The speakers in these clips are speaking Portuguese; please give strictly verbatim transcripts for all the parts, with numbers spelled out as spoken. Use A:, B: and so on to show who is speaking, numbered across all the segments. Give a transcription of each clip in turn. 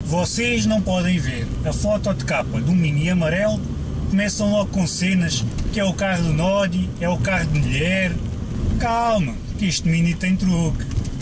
A: Vocês não podem ver a foto de capa do Mini amarelo, começam logo com cenas que é o carro do Nodi, é o carro de mulher. Calma, que este Mini tem truque.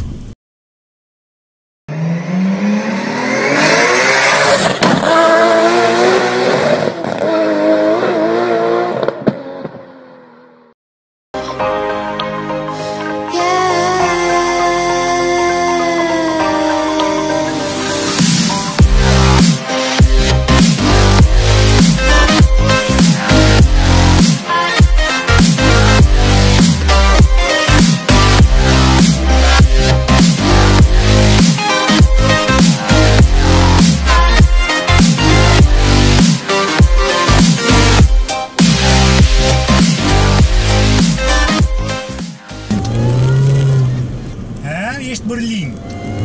A: Este barulhinho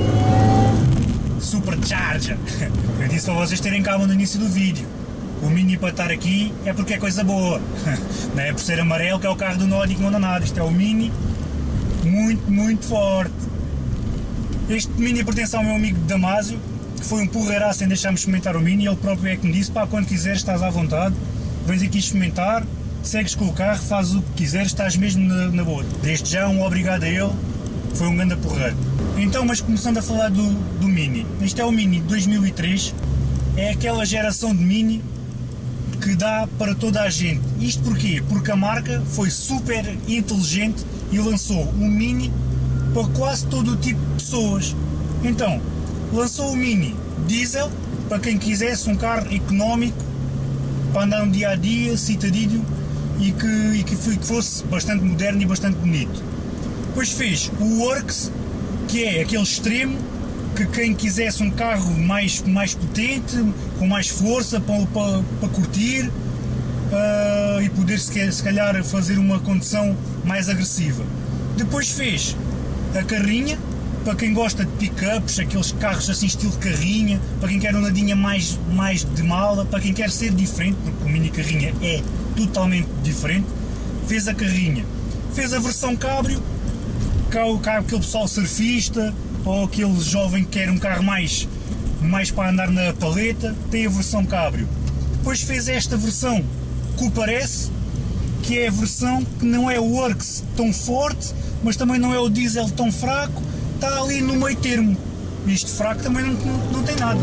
A: Supercharger. Eu disse para vocês terem calma no início do vídeo. O Mini para estar aqui é porque é coisa boa. Não é por ser amarelo que é o carro do Nodi que não anda nada. Isto é o Mini muito, muito forte. Este Mini pertence ao meu amigo Damásio, que foi um porreiraço em deixar-me experimentar o Mini. Ele próprio é que me disse: pá, quando quiseres estás à vontade, vens aqui experimentar, segues com o carro, fazes o que quiseres, estás mesmo na, na boa. Desde já um obrigado a ele. Foi um grande porreiro. Então, mas começando a falar do, do Mini. Este é o Mini de dois mil e três. É aquela geração de Mini que dá para toda a gente. Isto porquê? Porque a marca foi super inteligente e lançou o Mini para quase todo o tipo de pessoas. Então, lançou o Mini diesel para quem quisesse um carro económico para andar no dia a dia, citadinho, e que, e que fosse bastante moderno e bastante bonito. Depois fez o Works, que é aquele extremo que quem quisesse um carro mais, mais potente, com mais força para, para, para curtir uh, e poder se calhar fazer uma condução mais agressiva. Depois fez a carrinha, para quem gosta de pick-ups, aqueles carros assim estilo carrinha, para quem quer uma nadinha mais, mais de mala, para quem quer ser diferente, porque o Mini carrinha é totalmente diferente, fez a carrinha. Fez a versão cabrio, aquele pessoal surfista ou aquele jovem que quer um carro mais, mais para andar na paleta, tem a versão cabrio. Depois fez esta versão que o parece, que é a versão que não é o Works tão forte, mas também não é o diesel tão fraco, está ali no meio termo. Isto fraco também não, não, não tem nada.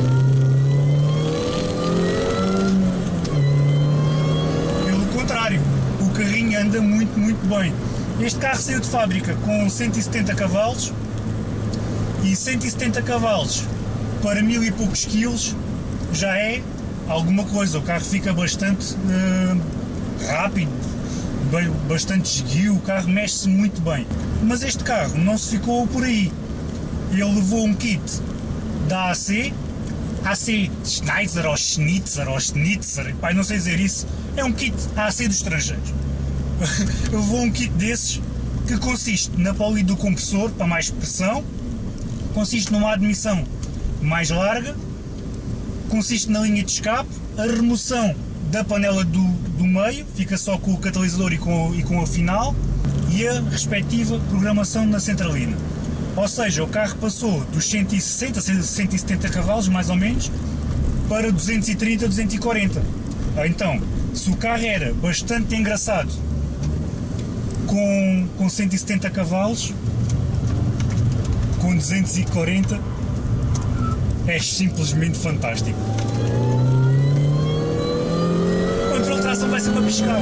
A: Pelo contrário, o carrinho anda muito, muito bem. Este carro saiu de fábrica com cento e setenta cavalos e cento e setenta cavalos para mil e poucos quilos já é alguma coisa. O carro fica bastante uh, rápido, bastante esguio, o carro mexe-se muito bem. Mas este carro não se ficou por aí. Ele levou um kit da A C, A C Schneider ou Schnitzer ou Schnitzer, pai, não sei dizer isso, é um kit A C dos estrangeiros. Eu levou um kit desses que consiste na poli do compressor para mais pressão, consiste numa admissão mais larga, consiste na linha de escape, a remoção da panela do, do meio, fica só com o catalisador e com, e com a final, e a respectiva programação na centralina. Ou seja, o carro passou dos cento e sessenta, cento e setenta cavalos mais ou menos para duzentos e trinta, duzentos e quarenta. Então, se o carro era bastante engraçado Com, com cento e setenta cavalos, com duzentos e quarenta, é simplesmente fantástico. O controle de tração vai sempre a piscar.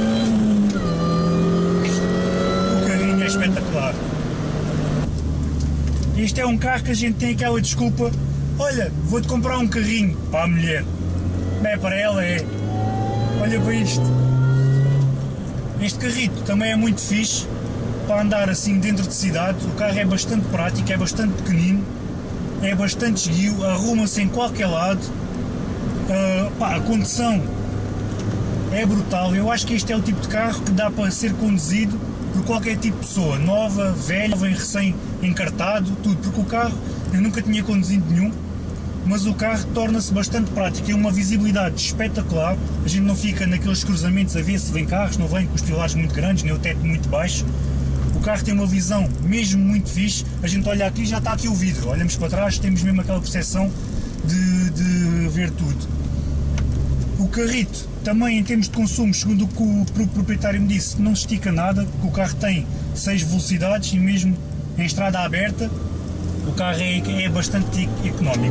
A: O carrinho é espetacular. Este é um carro que a gente tem aquela desculpa: olha, vou-te comprar um carrinho para a mulher. Não é para ela, é. Olha para isto. Este carrito também é muito fixe para andar assim dentro de cidade. O carro é bastante prático, é bastante pequenino, é bastante esguio, arruma-se em qualquer lado. Uh, pá, a condução é brutal. Eu acho que este é o tipo de carro que dá para ser conduzido por qualquer tipo de pessoa, nova, velha, jovem, recém-encartado, tudo, porque o carro, eu nunca tinha conduzido nenhum, mas o carro torna-se bastante prático, tem uma visibilidade espetacular, a gente não fica naqueles cruzamentos a ver se vem carros, não vem com os pilares muito grandes, nem o teto muito baixo. O carro tem uma visão mesmo muito fixe, a gente olha aqui e já está aqui o vidro, olhamos para trás, temos mesmo aquela percepção de, de ver tudo. O carrito também, em termos de consumo, segundo o que o proprietário me disse, não estica nada, porque o carro tem seis velocidades e mesmo em estrada aberta o carro é, é bastante económico.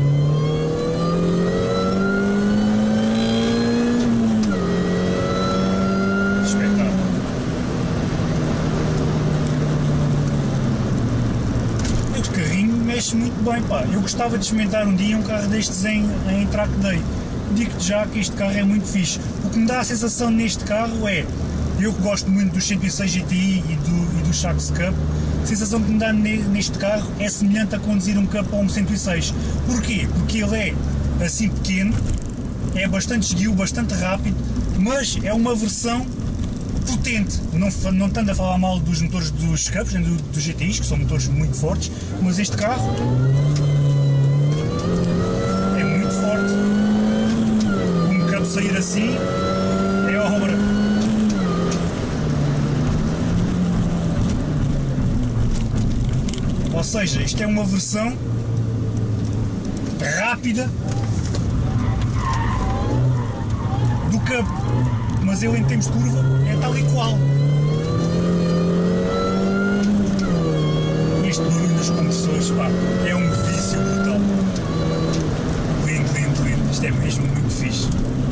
A: Espetáculo. O carrinho mexe muito bem, pá. Eu gostava de experimentar um dia um carro destes em, em track day. Digo-te já que este carro é muito fixe. O que me dá a sensação neste carro é, eu que gosto muito do cento e seis G T I e do, e do Shocks Cup, a sensação que me dá neste carro é semelhante a conduzir um Cup ou um cento e seis. Porquê? Porque ele é assim pequeno, é bastante esguio, bastante rápido, mas é uma versão potente. Não, não tanto a falar mal dos motores dos Cups, nem do, dos G T Is, que são motores muito fortes, mas este carro é muito forte. Um Cup sair assim é obra. Ou seja, isto é uma versão rápida do Cup, mas ele em termos de curva é tal e qual. Este barulho dos compressores, pá, é um vício brutal. Lindo, lindo, lindo. Isto é mesmo muito fixe.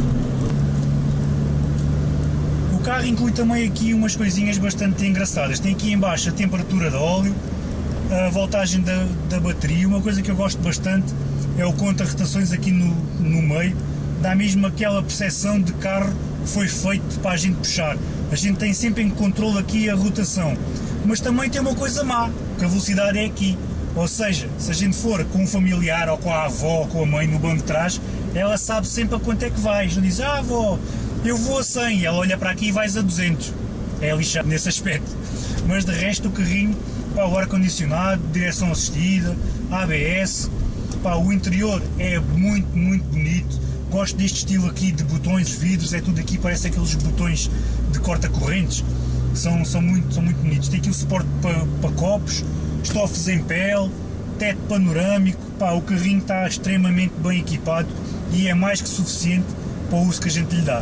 A: O carro inclui também aqui umas coisinhas bastante engraçadas. Tem aqui em baixo a temperatura de óleo, a voltagem da, da bateria. Uma coisa que eu gosto bastante é o conta-rotações aqui no, no meio, dá mesmo aquela percepção de carro que foi feito para a gente puxar. A gente tem sempre em controle aqui a rotação, mas também tem uma coisa má, que a velocidade é aqui, ou seja, se a gente for com um familiar ou com a avó ou com a mãe no banco de trás, ela sabe sempre a quanto é que vais. Não diz, ah avó, eu vou a cem, e ela olha para aqui e vais a duzentos. É lixado nesse aspecto, mas de resto o carrinho, pá, o ar-condicionado, direção assistida, A B S, pá, o interior é muito, muito bonito. Gosto deste estilo aqui de botões, vidros, é tudo aqui, parece aqueles botões de corta-correntes, são, são, muito, são muito bonitos. Tem aqui o suporte para, para copos, estofos em pele, teto panorâmico, pá, o carrinho está extremamente bem equipado e é mais que suficiente para o uso que a gente lhe dá.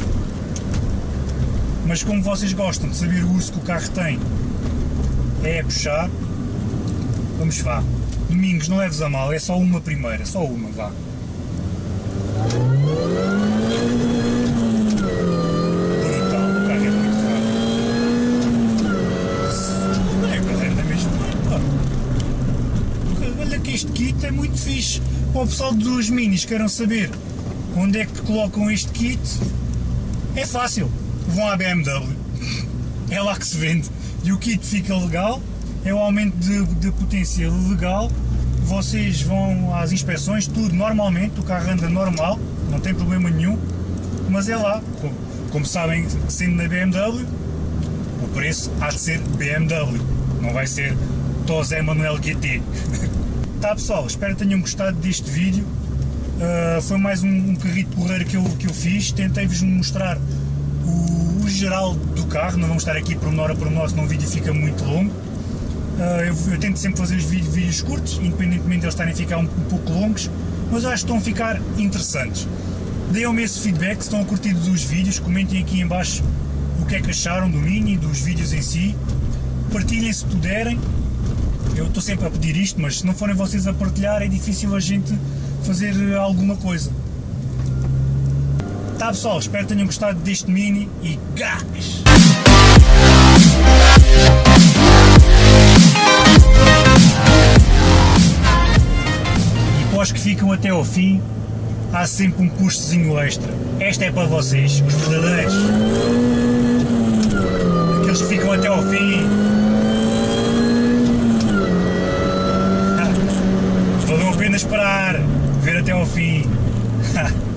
A: Mas como vocês gostam de saber o uso que o carro tem, é puxar, vamos vá. Domingos, não leves a mal, é só uma primeira, só uma, vá. Brutal, o carro é muito rápido. É, o carro anda mesmo bem, pá. Olha que este kit é muito fixe. Para o pessoal dos minis queiram saber onde é que colocam este kit, é fácil, vão à B M W, é lá que se vende. E o kit fica legal, é o aumento de, de potência legal, vocês vão às inspeções, tudo normalmente, o carro anda normal, não tem problema nenhum, mas é lá, como, como sabem, sendo na B M W, o preço há de ser B M W, não vai ser Tosé Manuel G T. Tá pessoal, espero que tenham gostado deste vídeo, uh, foi mais um, um carrito porreiro que eu, que eu fiz, tentei-vos mostrar o, o geral do carro, não vamos estar aqui por uma hora por uma hora, senão o vídeo fica muito longo. Uh, eu, eu tento sempre fazer os vídeos, vídeos curtos, independentemente de eles estarem a ficar um, um pouco longos, mas acho que estão a ficar interessantes. Deem-me esse feedback, se estão a curtir dos vídeos, comentem aqui em baixo o que é que acharam do Mini, dos vídeos em si, partilhem se puderem. Eu estou sempre a pedir isto, mas se não forem vocês a partilhar é difícil a gente fazer alguma coisa. Tá pessoal, espero que tenham gostado deste Mini e gás! E para os que ficam até ao fim, há sempre um custozinho extra. Esta é para vocês, os verdadeiros. Aqueles que ficam até ao fim. Valeu a pena esperar, ver até ao fim.